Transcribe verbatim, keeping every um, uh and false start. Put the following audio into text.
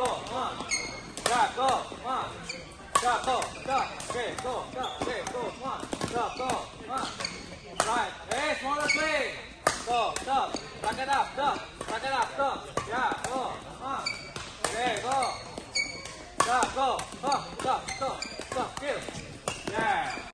one. Yeah, go, one. Yeah, go, stop. Okay, go, stop. Okay, go, one. Stop, go, one. Right. Hey, smaller swing. Go, stop. Back it up, stop. Back it up, stop. Yeah, go, one. Okay, go. Stop, go. Stop, stop, stop, stop. Kill.